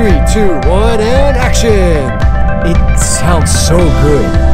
3, 2, 1, and action! It sounds so good.